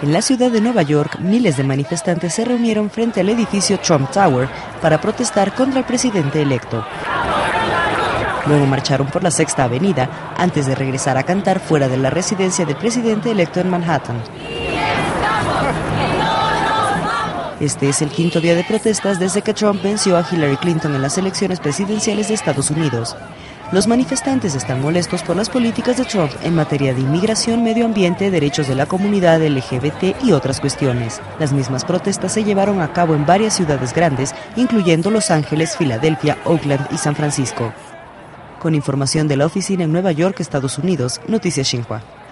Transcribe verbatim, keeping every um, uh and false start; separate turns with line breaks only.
En la ciudad de Nueva York, miles de manifestantes se reunieron frente al edificio Trump Tower para protestar contra el presidente electo. Luego marcharon por la Sexta Avenida antes de regresar a cantar fuera de la residencia del presidente electo en Manhattan. Este es el quinto día de protestas desde que Trump venció a Hillary Clinton en las elecciones presidenciales de Estados Unidos. Los manifestantes están molestos por las políticas de Trump en materia de inmigración, medio ambiente, derechos de la comunidad L G B T y otras cuestiones. Las mismas protestas se llevaron a cabo en varias ciudades grandes, incluyendo Los Ángeles, Filadelfia, Oakland y San Francisco. Con información de la oficina en Nueva York, Estados Unidos, Noticias Xinhua.